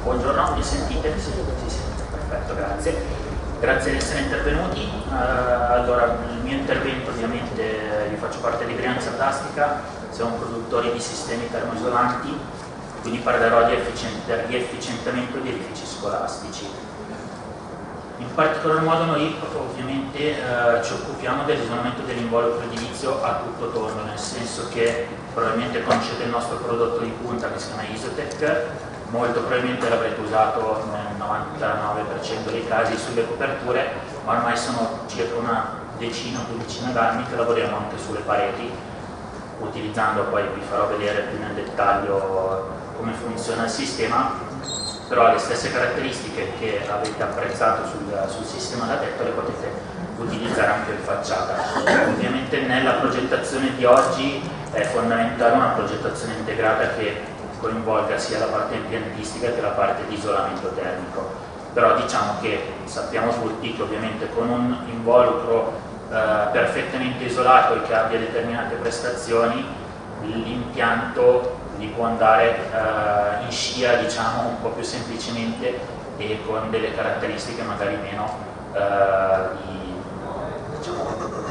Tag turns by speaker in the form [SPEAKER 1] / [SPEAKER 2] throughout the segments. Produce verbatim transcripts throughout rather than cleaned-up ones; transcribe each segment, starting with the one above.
[SPEAKER 1] Buongiorno, mi sentite? Sì, sì, sì, perfetto, grazie. Grazie di essere intervenuti. Uh, allora, il mio intervento ovviamente, io faccio parte di Brianza Plastica, siamo produttori di sistemi termoisolanti, quindi parlerò di, efficient- di efficientamento di edifici scolastici. In particolar modo noi ovviamente eh, ci occupiamo dell'isolamento dell'involucro edilizio a tutto tondo, nel senso che probabilmente conoscete il nostro prodotto di punta che si chiama Isotec, molto probabilmente l'avrete usato nel novantanove per cento dei casi sulle coperture, ma ormai sono circa una decina o dodicina d'anni che lavoriamo anche sulle pareti, utilizzando, poi vi farò vedere più nel dettaglio come funziona il sistema, però le stesse caratteristiche che avete apprezzato sul, sul sistema da tetto le potete utilizzare anche in facciata. Ovviamente nella progettazione di oggi è fondamentale una progettazione integrata che coinvolga sia la parte impiantistica che la parte di isolamento termico, però diciamo che sappiamo tutti che ovviamente con un involucro eh, perfettamente isolato e che abbia determinate prestazioni, l'impianto li può andare uh, in scia, diciamo, un po' più semplicemente e con delle caratteristiche magari meno uh, di, diciamo,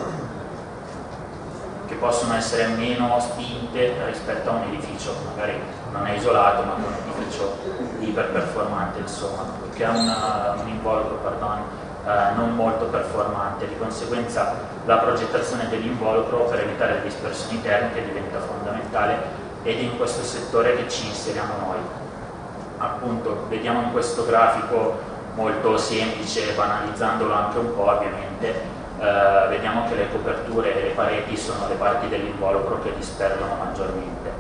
[SPEAKER 1] che possono essere meno spinte rispetto a un edificio magari non è isolato ma un edificio iperperformante, insomma, che ha una, un involucro pardon, uh, non molto performante. Di conseguenza la progettazione dell'involucro per evitare le dispersioni termiche diventa fondamentale ed è in questo settore che ci inseriamo noi. Appunto, vediamo in questo grafico molto semplice, banalizzandolo anche un po' ovviamente, eh, vediamo che le coperture e le pareti sono le parti dell'involucro che disperdono maggiormente.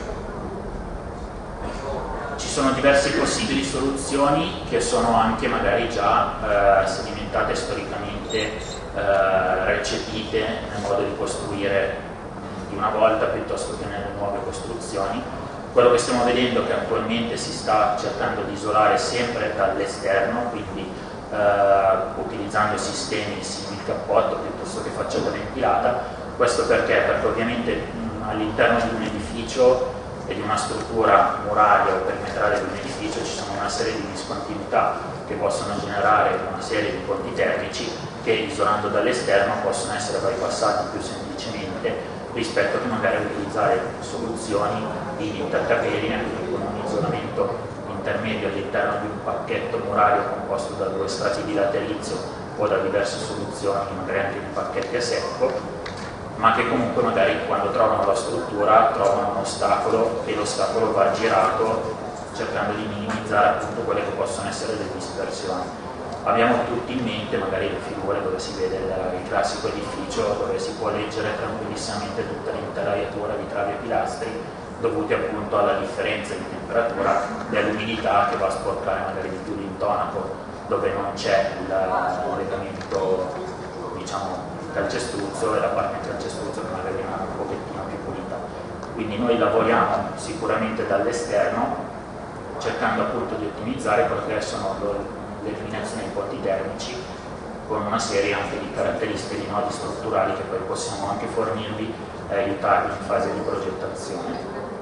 [SPEAKER 1] Ci sono diverse possibili soluzioni che sono anche magari già eh, sedimentate storicamente, eh, recepite nel modo di costruire di una volta piuttosto che nelle nuove costruzioni. Quello che stiamo vedendo è che attualmente si sta cercando di isolare sempre dall'esterno, quindi eh, utilizzando sistemi simili cappotto piuttosto che facciata ventilata. Questo perché? Perché ovviamente all'interno di un edificio e di una struttura muraria o perimetrale di un edificio ci sono una serie di discontinuità che possono generare una serie di ponti termici che isolando dall'esterno possono essere bypassati più semplicemente rispetto a magari utilizzare soluzioni di intercapeline con un isolamento intermedio all'interno di un pacchetto murario composto da due strati di laterizio o da diverse soluzioni, magari anche di pacchetti a secco, ma che comunque magari quando trovano la struttura trovano un ostacolo e l'ostacolo va girato cercando di minimizzare appunto quelle che possono essere le dispersioni. Abbiamo tutti in mente magari le figure dove si vede il, il classico edificio dove si può leggere tranquillissimamente tutta l'intelaiatura di travi e pilastri dovuti appunto alla differenza di temperatura dell'umidità che va a sporcare magari di più l'intonaco dove non c'è il, il legamento, diciamo, calcestruzzo e la parte in calcestruzzo che magari è un pochettino più pulita. Quindi noi lavoriamo sicuramente dall'esterno cercando appunto di ottimizzare quello che sono l'eliminazione dei ponti termici con una serie anche di caratteristiche di nodi strutturali che poi possiamo anche fornirvi e aiutarvi in fase di progettazione.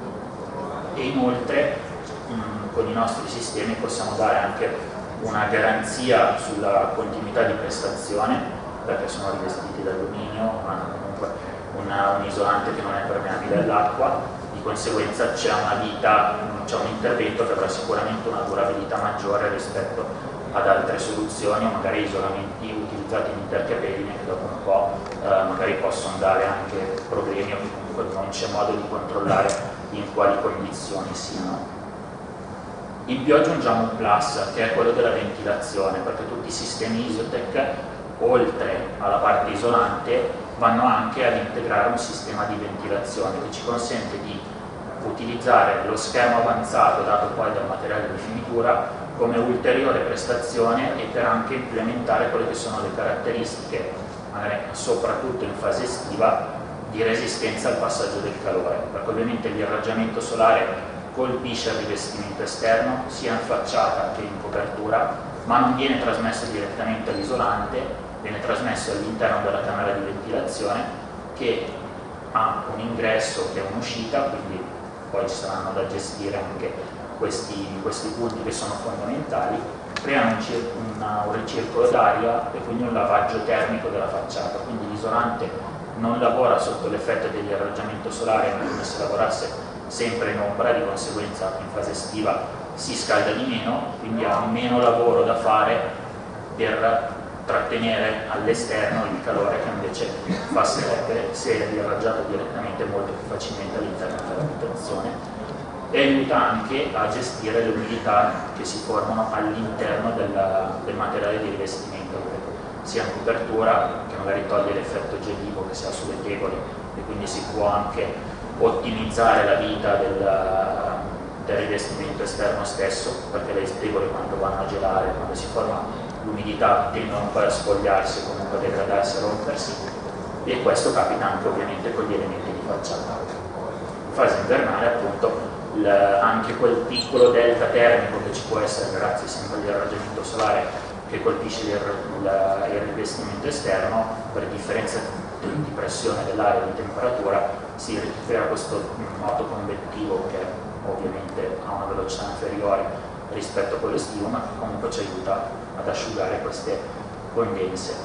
[SPEAKER 1] E inoltre mh, con i nostri sistemi possiamo dare anche una garanzia sulla continuità di prestazione perché sono rivestiti d'alluminio, hanno comunque una, un isolante che non è permeabile all'acqua, di conseguenza c'è una vita, c'è un intervento che avrà sicuramente una durabilità maggiore rispetto ad altre soluzioni o magari isolamenti utilizzati in intercapeline che dopo un po' eh, magari possono dare anche problemi o comunque non c'è modo di controllare in quali condizioni siano. In più aggiungiamo un plus che è quello della ventilazione, perché tutti i sistemi Isotec oltre alla parte isolante vanno anche ad integrare un sistema di ventilazione che ci consente di utilizzare lo schermo avanzato dato poi dal materiale di finitura come ulteriore prestazione e per anche implementare quelle che sono le caratteristiche, magari soprattutto in fase estiva, di resistenza al passaggio del calore, perché ovviamente l'irraggiamento solare colpisce il rivestimento esterno sia in facciata che in copertura, ma non viene trasmesso direttamente all'isolante, viene trasmesso all'interno della camera di ventilazione che ha un ingresso e un'uscita, quindi poi ci saranno da gestire anche questi, questi punti che sono fondamentali, creano un, cir una, un ricircolo d'aria e quindi un lavaggio termico della facciata, quindi l'isolante non lavora sotto l'effetto dell'irraggiamento solare ma come se lavorasse sempre in ombra, di conseguenza in fase estiva si scalda di meno, quindi ha meno lavoro da fare per trattenere all'esterno il calore che invece fa se, se è irraggiato direttamente molto più facilmente all'interno dell'abitazione, e aiuta anche a gestire le umidità che si formano all'interno del, del materiale di rivestimento, sia in copertura, che magari toglie l'effetto gelivo che si ha sulle tegole e quindi si può anche ottimizzare la vita del, del rivestimento esterno stesso, perché le tegole quando vanno a gelare, quando si forma l'umidità, tendono poi a spogliarsi o comunque a degradarsi, a rompersi, e questo capita anche ovviamente con gli elementi di facciata. In fase invernale appunto anche quel piccolo delta termico che ci può essere grazie sempre all'irraggiamento solare che colpisce il, il, il rivestimento esterno, per differenza di pressione dell'aria e di temperatura si crea questo moto convettivo che ovviamente ha una velocità inferiore rispetto a quello estivo, ma che comunque ci aiuta ad asciugare queste condense.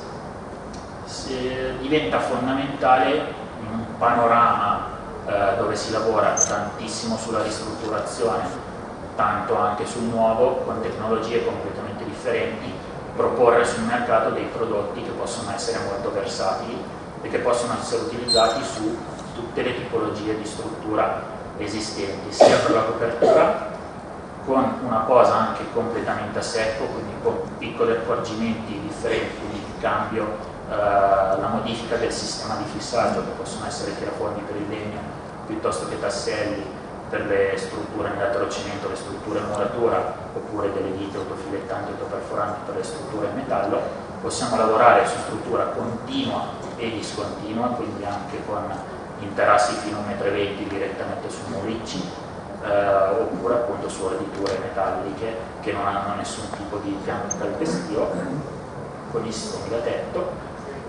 [SPEAKER 1] Se diventa fondamentale in un panorama eh, dove si lavora tantissimo sulla ristrutturazione, tanto anche sul nuovo, con tecnologie completamente differenti, proporre sul mercato dei prodotti che possono essere molto versatili e che possono essere utilizzati su tutte le tipologie di struttura esistenti, sia per la copertura, con una posa anche completamente a secco, quindi con piccoli accorgimenti differenti, quindi il cambio, eh, la modifica del sistema di fissaggio, che possono essere tiraforni per il legno piuttosto che tasselli per le strutture in laterocemento, le strutture in muratura, oppure delle vite autofilettanti e autoperforanti per le strutture in metallo. Possiamo lavorare su struttura continua e discontinua, quindi anche con interassi fino a un metro e venti direttamente su muricci, eh, oppure appunto su raditure metalliche che non hanno nessun tipo di piano calpestio, con i sistemi da tetto,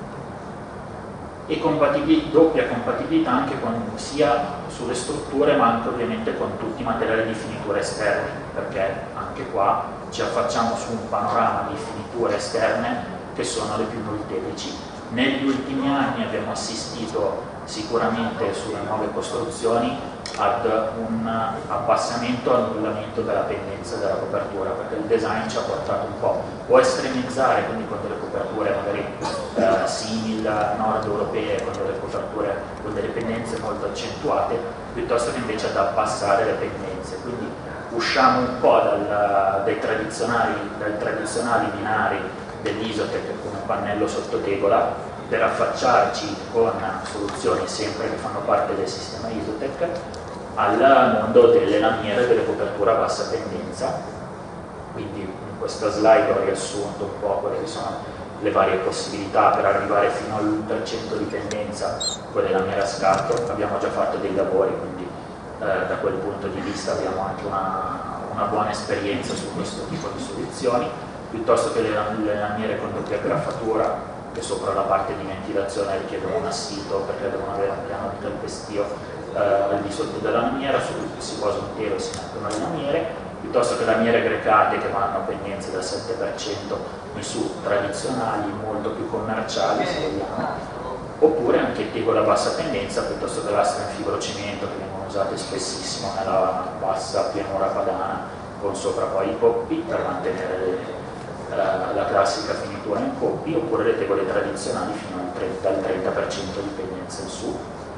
[SPEAKER 1] e compatibili, doppia compatibilità anche con, sia sulle strutture ma anche ovviamente con tutti i materiali di finitura esterni, perché anche qua ci affacciamo su un panorama di finiture esterne che sono le più molteplici. Negli ultimi anni abbiamo assistito sicuramente sulle nuove costruzioni ad un abbassamento, annullamento della pendenza della copertura, perché il design ci ha portato un po' o a estremizzare, quindi con delle coperture magari eh, simili nord europee, con delle coperture con delle pendenze molto accentuate, piuttosto che invece ad abbassare le pendenze. Quindi usciamo un po' dal, dai, tradizionali, dai tradizionali binari dell'Isotec come pannello sottotegola, per affacciarci con soluzioni sempre che fanno parte del sistema Isotec al mondo delle lamiere delle coperture a bassa pendenza. Quindi in questa slide ho riassunto un po' quelle che sono le varie possibilità per arrivare fino all'uno per cento di pendenza con le lamiere a scatto. Abbiamo già fatto dei lavori, quindi eh, da quel punto di vista abbiamo anche una, una buona esperienza su questo tipo di soluzioni, piuttosto che le, le lamiere con doppia graffatura, che sopra la parte di ventilazione richiedono un assito perché devono avere un piano di calpestio eh, al di sotto della lamiera, su cui si posa un telo e si mettono le lamiere, piuttosto che lamiere grecate che vanno a pendenze del sette per cento in su, tradizionali, molto più commerciali se vogliamo, oppure anche tegole a bassa pendenza piuttosto che lastre in fibrocemento che vengono usate spessissimo nella bassa pianura padana, con sopra poi i coppi per mantenere le La, la classica finitura in coppi, oppure le tegole tradizionali fino al trenta, al trenta per cento di pendenza in su.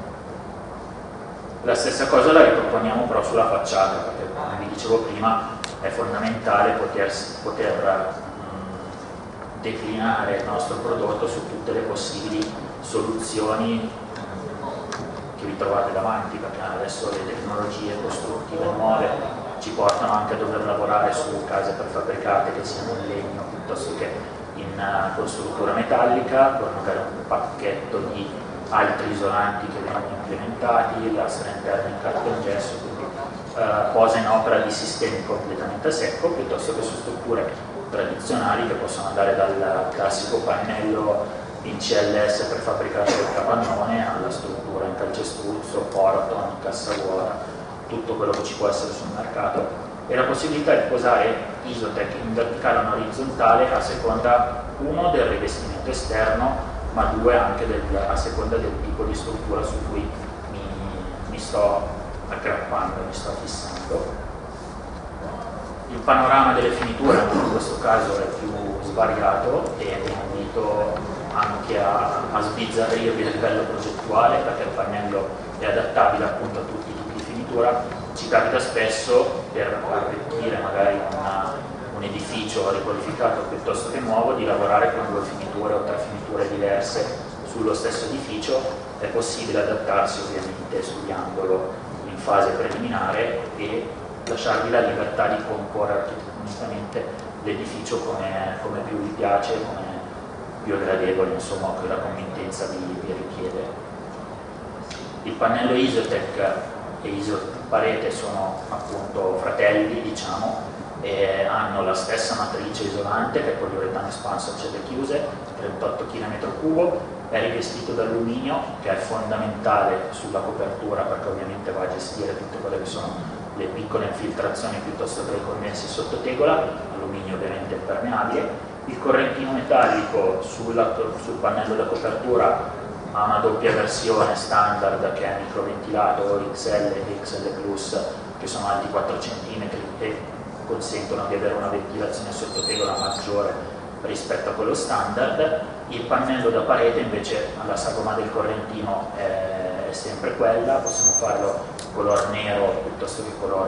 [SPEAKER 1] La stessa cosa la riproponiamo però sulla facciata, perché come vi dicevo prima è fondamentale poter, poter mh, declinare il nostro prodotto su tutte le possibili soluzioni che vi trovate davanti, perché adesso le tecnologie costruttive nuove ci portano anche a dover lavorare su case prefabbricate che siano in legno piuttosto che in uh, con struttura metallica, con magari un pacchetto di altri isolanti che vengono implementati, lastre interne in cartongesso, quindi uh, posa in opera di sistemi completamente a secco, piuttosto che su strutture tradizionali che possono andare dal classico pannello in C L S prefabbricato del capannone alla struttura in calcestruzzo, poroton, cassa vuota, tutto quello che ci può essere sul mercato, e la possibilità di posare Isotec in verticale o in orizzontale a seconda, uno, del rivestimento esterno, ma due, anche del, a seconda del tipo di struttura su cui mi, mi sto aggrappando, mi sto fissando. Il panorama delle finiture in questo caso è più svariato e vi invito anche a, a sbizzarrirvi a livello progettuale, perché il pannello è adattabile appunto a tutti i tipi di finitura. Ci capita spesso, per arricchire magari una, un edificio riqualificato piuttosto che nuovo, di lavorare con due finiture o tre finiture diverse sullo stesso edificio. È possibile adattarsi ovviamente studiandolo in fase preliminare e lasciarvi la libertà di comporre architettonicamente l'edificio come, come più vi piace, come più gradevole, insomma, che la committenza vi, vi richiede. Il pannello Isotec e Isoparete sono appunto fratelli, diciamo, e hanno la stessa matrice isolante, che è poliuretano espanso a celle chiuse, trentotto chilometri cubi, è rivestito d'alluminio, che è fondamentale sulla copertura perché ovviamente va a gestire tutte quelle che sono le piccole infiltrazioni piuttosto che i condensi sotto tegola, alluminio ovviamente impermeabile. Il correntino metallico sulla, sul pannello da copertura ha una doppia versione standard che è microventilato X L e X L Plus, che sono alti quattro centimetri e consentono di avere una ventilazione sotto tegola maggiore rispetto a quello standard. Il pannello da parete invece, la sagoma del correntino è, è sempre quella, possiamo farlo color nero piuttosto che color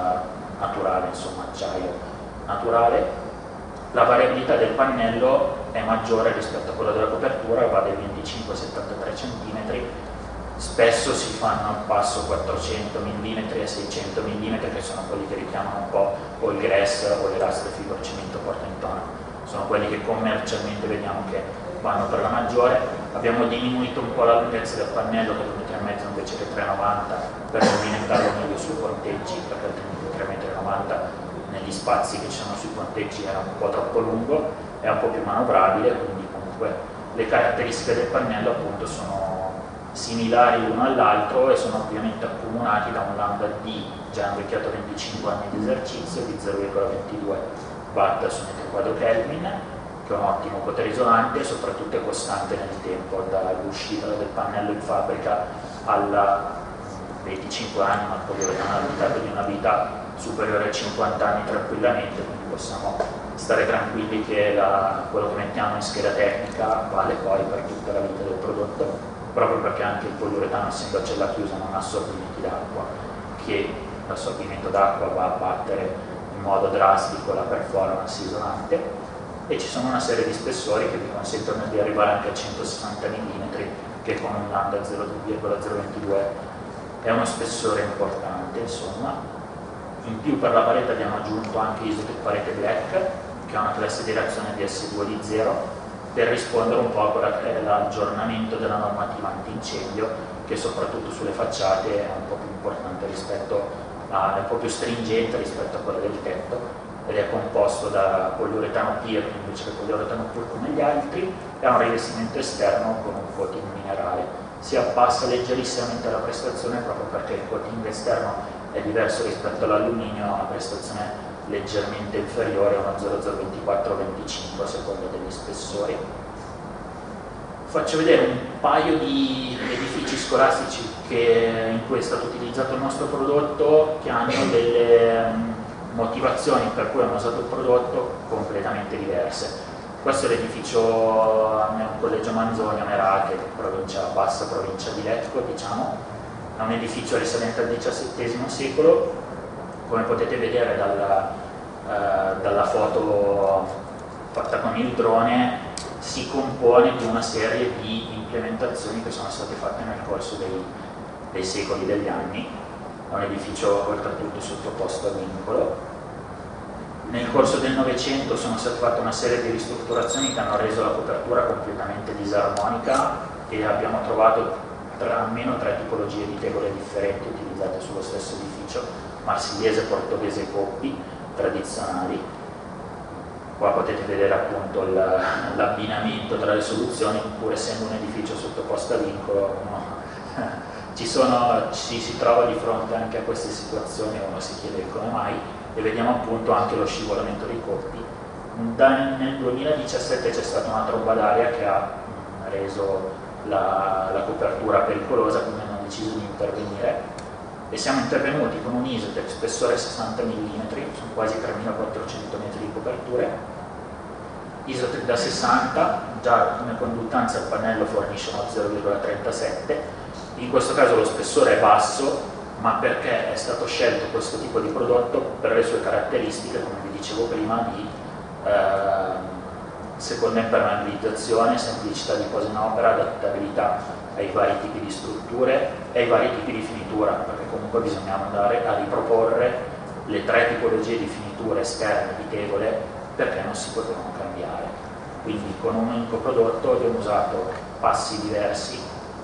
[SPEAKER 1] uh, naturale, insomma acciaio naturale. La variabilità del pannello è maggiore rispetto a quella della copertura, va dai venticinque ai settantatré centimetri, spesso si fanno al passo quattrocento millimetri e seicento millimetri, che sono quelli che richiamano un po' o il grass o le lastre fibrocemento porta in tono, sono quelli che commercialmente vediamo che vanno per la maggiore. Abbiamo diminuito un po' la lunghezza del pannello, che è due metri e mezzo invece che tre virgola novanta, per movimentarlo meglio sui ponteggi, perché altrimenti tre virgola novanta metri negli spazi che ci sono sui ponteggi era un po' troppo lungo, è un po' più manovrabile, quindi comunque le caratteristiche del pannello appunto sono similari l'uno all'altro e sono ovviamente accomunati da un lambda D già invecchiato venticinque anni di esercizio di zero virgola ventidue watt su metro quadro Kelvin, che è un ottimo potere isolante e soprattutto è costante nel tempo, dall'uscita del pannello in fabbrica alla venticinque anni, ma poi ha limitato di una vita superiore a cinquanta anni tranquillamente, quindi possiamo stare tranquilli che la, quello che mettiamo in scheda tecnica vale poi per tutta la vita del prodotto, proprio perché anche il poliuretano, essendo a cella chiusa, non ha assorbimenti d'acqua, che l'assorbimento d'acqua va a battere in modo drastico la performance isolante, e ci sono una serie di spessori che vi consentono di arrivare anche a centosessanta millimetri, che con un lambda zero virgola zero ventidue è uno spessore importante, insomma. In più per la parete abbiamo aggiunto anche Isotec Parete Black, che ha una classe di reazione D S due di zero, per rispondere un po' a quello che è l'aggiornamento della normativa antincendio, che soprattutto sulle facciate è un po' più importante rispetto a, è un po' più stringente rispetto a quella del tetto, ed è composto da poliuretano P I R invece che poliuretano pur come gli altri, e ha un rivestimento esterno con un coating minerale. Si abbassa leggerissimamente la prestazione proprio perché il coating esterno è diverso rispetto all'alluminio, ha una prestazione leggermente inferiore a uno zero virgola zero ventiquattro venticinque a seconda degli spessori. Faccio vedere un paio di edifici scolastici che, in cui è stato utilizzato il nostro prodotto, che hanno delle motivazioni per cui hanno usato il prodotto completamente diverse. Questo è l'edificio nel collegio Manzoni a Merate, provincia, bassa provincia di Lecco, diciamo. È un edificio risalente al diciassettesimo secolo, come potete vedere dalla, eh, dalla foto fatta con il drone, si compone di una serie di implementazioni che sono state fatte nel corso dei, dei secoli, degli anni. È un edificio oltretutto sottoposto a vincolo. Nel corso del Novecento sono state fatte una serie di ristrutturazioni che hanno reso la copertura completamente disarmonica, e abbiamo trovato tra, almeno tre tipologie di tegole differenti utilizzate sullo stesso edificio: marsigliese, portoghese e coppi tradizionali. Qua potete vedere appunto l'abbinamento tra le soluzioni, pur essendo un edificio sottoposto a vincolo, no? ci, sono, ci si trova di fronte anche a queste situazioni e uno si chiede come mai. e vediamo appunto anche lo scivolamento dei coppi. Da, nel duemiladiciassette c'è stata una tromba d'aria che ha mh, reso la, la copertura pericolosa, quindi hanno deciso di intervenire e siamo intervenuti con un Isotec spessore sessanta millimetri, sono quasi tremilaquattrocento metri di coperture, Isotec da sessanta, già come conduttanza il pannello fornisce uno zero virgola trentasette, in questo caso lo spessore è basso, ma perché è stato scelto questo tipo di prodotto per le sue caratteristiche, come vi dicevo prima, di eh, seconda impermeabilizzazione, semplicità di posa in opera, adattabilità ai vari tipi di strutture e ai vari tipi di finitura, perché comunque bisognava andare a riproporre le tre tipologie di finiture esterne di tegole perché non si potevano cambiare. Quindi con un unico prodotto abbiamo usato passi diversi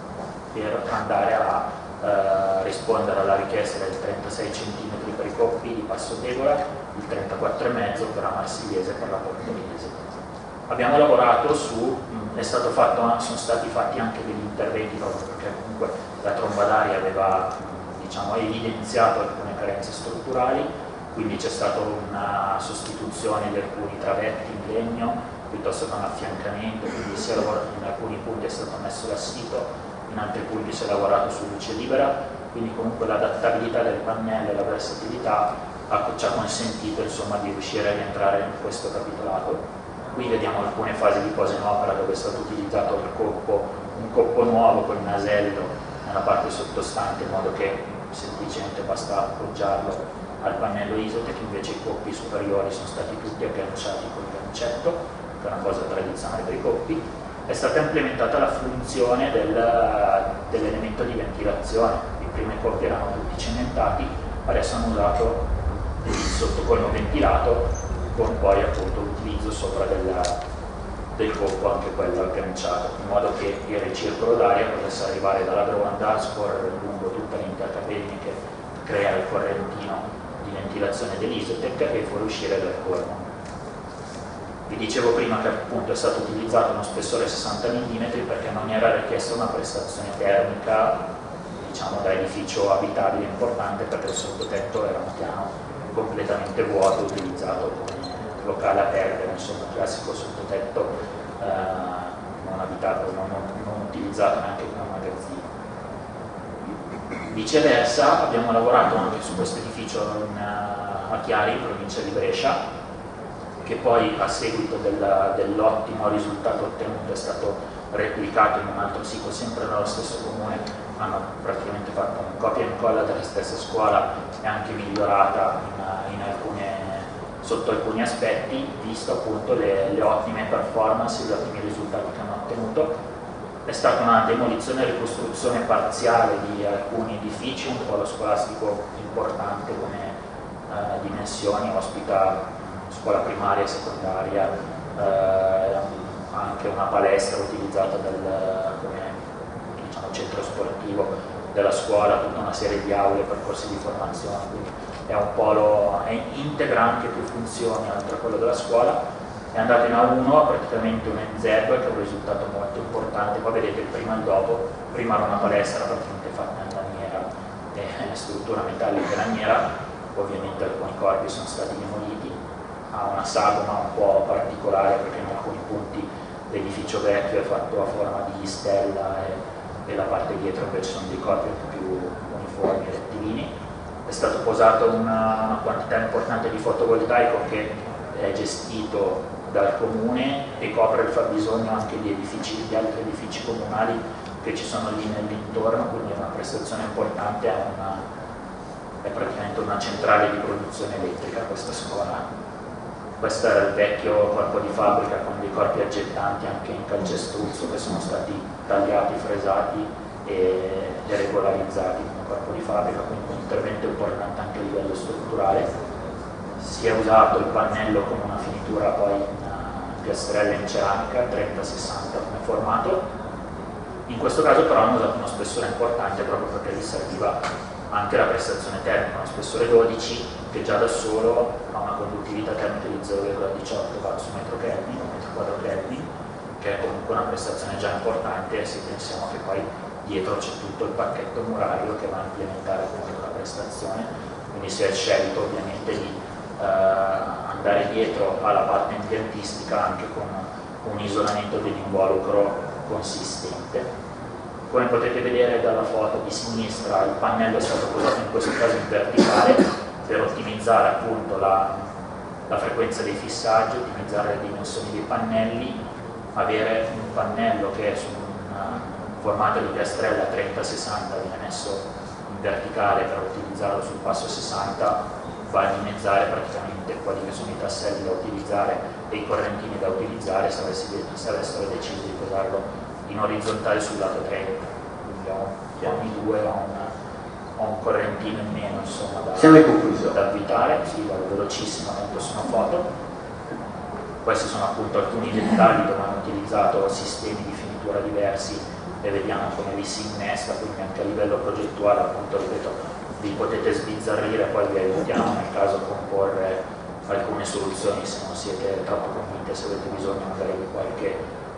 [SPEAKER 1] per andare a eh, rispondere alla richiesta del trentasei centimetri per i coppi di passo tegola, il trentaquattro virgola cinque per la marsigliese e per la portoghese. Abbiamo lavorato su, mh, è stato fatto, sono stati fatti anche degli interventi proprio perché comunque la tromba d'aria aveva mh, diciamo, evidenziato alcune carenze strutturali, quindi c'è stata una sostituzione di alcuni travetti in legno piuttosto che un affiancamento, quindi si è lavorato, in alcuni punti è stato messo l'assito, in altri punti si è lavorato su luce libera, quindi comunque l'adattabilità del pannello e la versatilità ci ha consentito insomma, di riuscire a rientrare in questo capitolato. Qui vediamo alcune fasi di posa in opera dove è stato utilizzato il coppo, un coppo nuovo con il nasello nella parte sottostante in modo che semplicemente basta appoggiarlo al pannello Isotec, invece i coppi superiori sono stati tutti agganciati con il gancetto, che è una cosa tradizionale per i coppi. È stata implementata la funzione del, dell'elemento di ventilazione, i primi coppi erano tutti cementati, adesso hanno usato il sottocolmo ventilato con poi appunto l'utilizzo sopra della, del coppo anche quello agganciato, in modo che il ricircolo d'aria potesse arrivare dalla gronda, scorrere lungo tutta l'intera catena che crea il correntino di ventilazione dell'Isotec e fuoriuscire dal colmo. Vi dicevo prima che appunto è stato utilizzato uno spessore sessanta millimetri perché non era richiesta una prestazione termica diciamo da edificio abitabile importante, perché il sottotetto era un piano completamente vuoto utilizzato come locale aperto, insomma classico sottotetto eh, non abitato, non, non utilizzato neanche come magazzino. Viceversa abbiamo lavorato anche su questo edificio in, a Chiari, in provincia di Brescia, che poi a seguito del, dell'ottimo risultato ottenuto è stato replicato in un altro sito sempre nello stesso comune. Hanno praticamente fatto un copia e incolla della stessa scuola e anche migliorata in, in alcune, sotto alcuni aspetti, visto appunto le, le ottime performance, gli ottimi risultati che hanno ottenuto. È stata una demolizione e ricostruzione parziale di alcuni edifici, un polo scolastico importante come eh, dimensioni, ospita scuola primaria e secondaria, eh, anche una palestra utilizzata dal, come diciamo, centro sportivo della scuola, tutta una serie di aule, percorsi di formazione, quindi è un polo, è, integra anche più funzioni oltre a quello della scuola. È andato in A uno, praticamente un N Z, che è un risultato molto importante. Qua vedete il prima e il dopo. Prima era una palestra praticamente fatta in lamiera, eh, struttura metallica lamiera, ovviamente alcuni corpi sono stati demoliti, ha una sagoma un po' particolare perché in alcuni punti l'edificio vecchio è fatto a forma di stella e, e la parte dietro invece sono dei corpi più uniformi e rettilini. È stato posato una, una quantità importante di fotovoltaico che è gestito dal comune e copre il fabbisogno anche di edifici, di altri edifici comunali che ci sono lì nell'intorno, quindi è una prestazione importante, è, una, è praticamente una centrale di produzione elettrica questa scuola. Questo era il vecchio corpo di fabbrica con dei corpi aggettanti anche in calcestruzzo che sono stati tagliati, fresati e regolarizzati come corpo di fabbrica, quindi un intervento importante anche a livello strutturale. Si è usato il pannello come una finitura poi in piastrella in ceramica, trenta sessanta come formato. In questo caso però hanno usato uno spessore importante proprio perché gli serviva anche la prestazione termica, uno spessore dodici che già da solo ha una conduttività termica di zero virgola diciotto watt su metro Kelvin, metro quadro Kelvin, che è comunque una prestazione già importante se pensiamo che poi dietro c'è tutto il pacchetto murario che va a implementare comunque la prestazione. Quindi si è scelto ovviamente di eh, andare dietro alla parte impiantistica anche con un isolamento dell'involucro consistente. Come potete vedere dalla foto di sinistra, il pannello è stato posato in questo caso in verticale per ottimizzare appunto la, la frequenza dei fissaggi, ottimizzare le dimensioni dei pannelli, avere un pannello che su un formato di piastrella trenta sessanta viene messo in verticale per utilizzarlo sul passo sessanta, va a dimezzare praticamente quelli che sono i tasselli da utilizzare e i correntini da utilizzare se, avessi, se avessero deciso di posarlo in orizzontale sul lato trenta, quindi ogni due ho un, ho un correntino in meno, insomma, da, da avvitare. Sì, vado velocissimo, tanto sono foto. Questi sono appunto alcuni dettagli dove hanno utilizzato sistemi di finitura diversi e vediamo come li si innesca, quindi anche a livello progettuale, appunto, ripeto, vi potete sbizzarrire, poi vi aiutiamo nel caso a comporre alcune soluzioni se non siete troppo convinte, se avete bisogno magari di qualche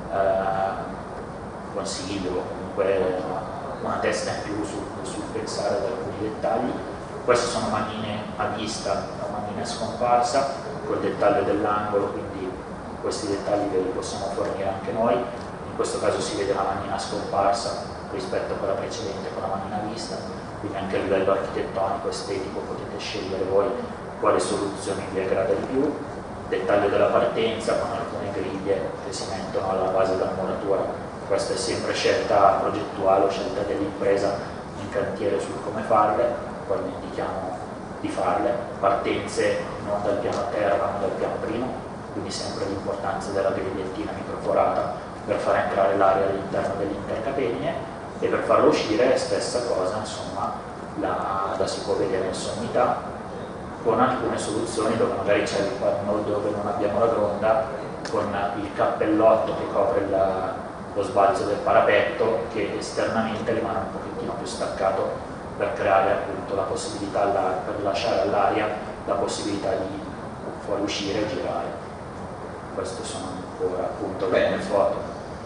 [SPEAKER 1] eh, consiglio o comunque una testa in più sul, sul pensare ad alcuni dettagli. Queste sono manine a vista, una manina scomparsa col dettaglio dell'angolo, quindi questi dettagli ve li possiamo fornire anche noi. In questo caso si vede la manina scomparsa rispetto a quella precedente con la manina a vista, quindi anche a livello architettonico, estetico, potete scegliere voi quale soluzione vi aggrada di più. Dettaglio della partenza con alcune griglie che si mettono alla base della muratura. Questa è sempre scelta progettuale o scelta dell'impresa in cantiere sul come farle, poi vi indichiamo di farle. Partenze non dal piano terra ma dal piano primo, quindi sempre l'importanza della grigliettina microforata per far entrare l'aria all'interno dell'intercapenie, e per farlo uscire stessa cosa, insomma, la, la si può vedere in sommità, con alcune soluzioni dove magari c'è il panno dove non abbiamo la gronda, con il cappellotto che copre la lo sbalzo del parapetto, che esternamente rimane un pochettino più staccato per creare appunto la possibilità, alla, per lasciare all'aria la possibilità di fuoriuscire e girare. Queste sono ancora appunto le foto.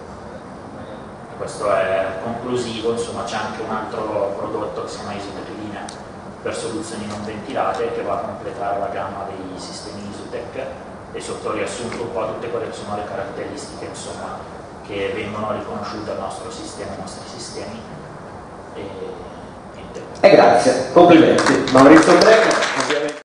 [SPEAKER 1] Questo è conclusivo, insomma c'è anche un altro prodotto che si chiama Isotec per soluzioni non ventilate che va a completare la gamma dei sistemi Isotec e sotto riassunto un po' tutte quelle che sono le caratteristiche, insomma, che vengono riconosciute al nostro sistema, ai nostri sistemi. E,
[SPEAKER 2] e grazie, complimenti. Maurizio Brega.